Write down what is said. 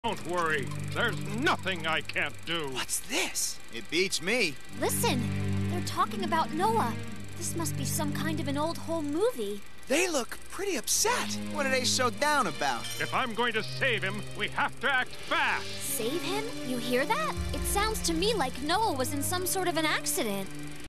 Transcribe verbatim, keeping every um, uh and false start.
Don't worry. There's nothing I can't do. What's this? It beats me. Listen, they're talking about Noah. This must be some kind of an old home movie. They look pretty upset. What are they so down about? If I'm going to save him, we have to act fast. Save him? You hear that? It sounds to me like Noah was in some sort of an accident.